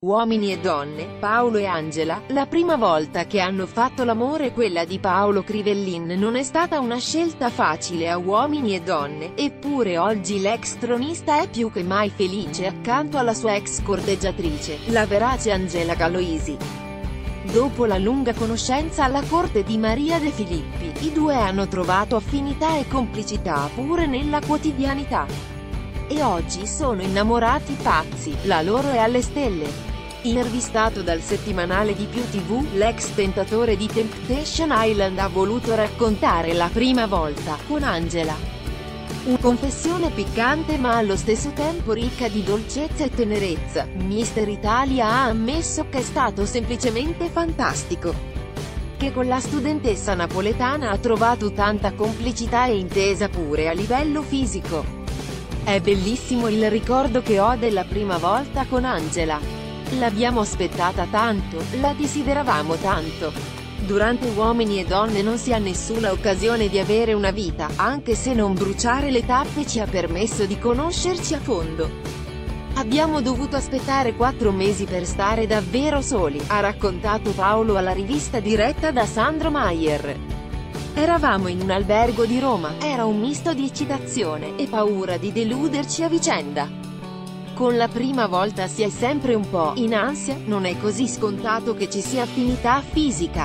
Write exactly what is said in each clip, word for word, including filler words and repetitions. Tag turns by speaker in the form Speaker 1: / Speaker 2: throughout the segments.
Speaker 1: Uomini e donne, Paolo e Angela, la prima volta che hanno fatto l'amore, quella di Paolo Crivellin, non è stata una scelta facile a Uomini e donne, eppure oggi l'ex tronista è più che mai felice accanto alla sua ex corteggiatrice, la verace Angela Galoisi. Dopo la lunga conoscenza alla corte di Maria De Filippi, i due hanno trovato affinità e complicità pure nella quotidianità. E oggi sono innamorati pazzi, la loro è alle stelle. Intervistato dal settimanale di Più tivù, l'ex tentatore di Temptation Island ha voluto raccontare la prima volta con Angela. Una confessione piccante ma allo stesso tempo ricca di dolcezza e tenerezza. Mister Italia ha ammesso che è stato semplicemente fantastico. Che con la studentessa napoletana ha trovato tanta complicità e intesa pure a livello fisico. È bellissimo il ricordo che ho della prima volta con Angela. L'abbiamo aspettata tanto, la desideravamo tanto. Durante Uomini e donne non si ha nessuna occasione di avere una vita, anche se non bruciare le tappe ci ha permesso di conoscerci a fondo. Abbiamo dovuto aspettare quattro mesi per stare davvero soli, ha raccontato Paolo alla rivista diretta da Sandro Maier. Eravamo in un albergo di Roma, era un misto di eccitazione e paura di deluderci a vicenda. Con la prima volta si è sempre un po' in ansia, non è così scontato che ci sia affinità fisica.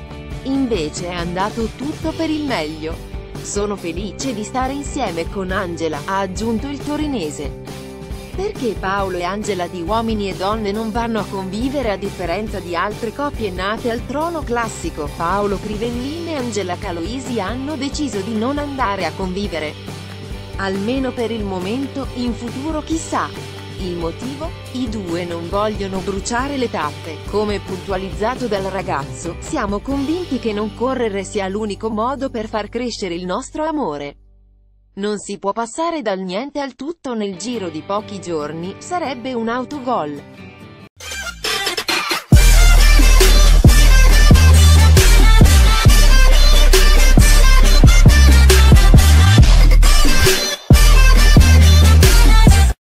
Speaker 1: Invece è andato tutto per il meglio. Sono felice di stare insieme con Angela, ha aggiunto il torinese. Perché Paolo e Angela di Uomini e donne non vanno a convivere a differenza di altre coppie nate al trono classico? Paolo Crivellin e Angela Galoisi hanno deciso di non andare a convivere. Almeno per il momento, in futuro chissà. Il motivo? I due non vogliono bruciare le tappe, come puntualizzato dal ragazzo, siamo convinti che non correre sia l'unico modo per far crescere il nostro amore. Non si può passare dal niente al tutto nel giro di pochi giorni, sarebbe un autogol.